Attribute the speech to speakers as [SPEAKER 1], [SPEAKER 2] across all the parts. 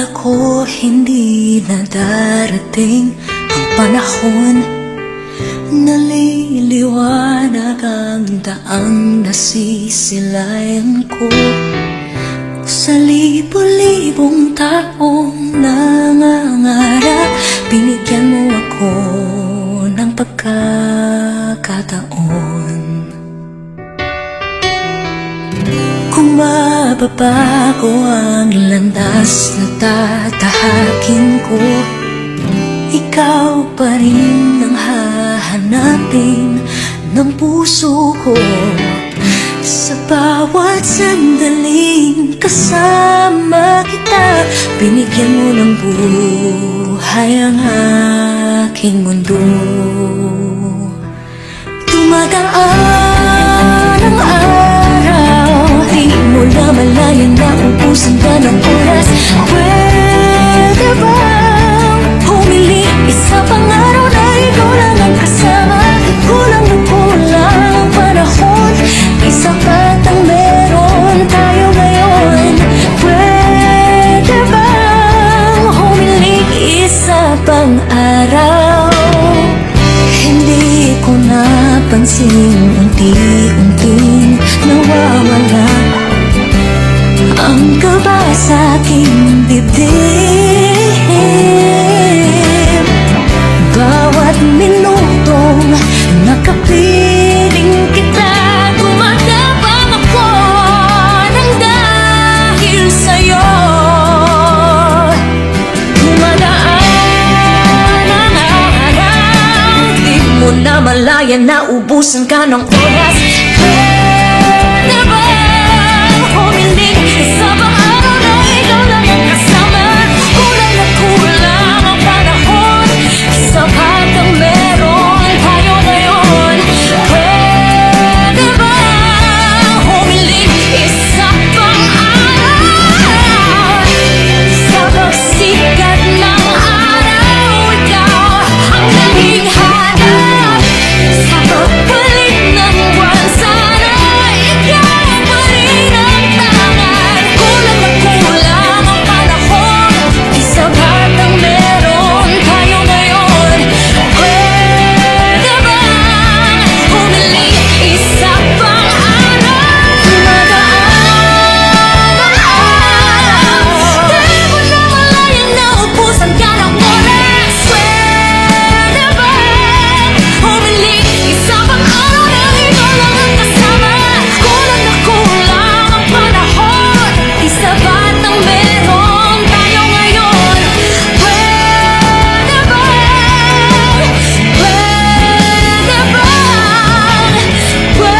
[SPEAKER 1] ko hindi na darating ang panahon, naliliwanag ang daang nasisilayan ko. Sa libo-libong taong nangangarap, binigyan mo ako ng pagkakataon. Kung mababago ang landas na tatahakin ko, ikaw pa rin ang hahanapin ng puso ko. Sa bawat sandaling kasama kita, binigyan mo ng buhay ang aking mundo. Dumagaan ang araw, di mo na malayan na ubusan ka ng oras. Pwede bang humiling isa pang araw na ikaw lang ang kasama? Kulang na kulang ang panahon, isa pa't ang meron tayo ngayon. Pwede bang humiling isa pang araw? Hindi ko napansin, unti-unting nawawala ang kaba sa aking dibdib. Bawat minutong nakapiling kita, gumagapang ako ng dahil sa'yo. Dumadaan ang araw, di mo na malayan na ubusan ka ng oras. Pwede bang humiling isa pang araw na ikaw lang ang kasama? Kulang na kulang ang panahon, sapat ang meron tayo ngayon. Pwede bang humiling isa pang araw? Sa pagsikat ng araw, ikaw ang naging hanap. Sa pagbalik ng buwan, sana ikaw pa rin ang tangan. Kulang na kulang ang panahon, sapat ang meron tayo ngayon. Pwede bang humiling isa pang araw? Dumadaan ang araw, di mo na malayan na ubusan ka ng oras. Pwede bang humiling isa pang araw na ikaw lang ang kasama? Kulang na kulang ang panahon, sapat ang meron tayo ngayon. Pwede bang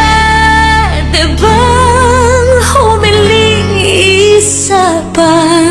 [SPEAKER 1] humiling isa pa?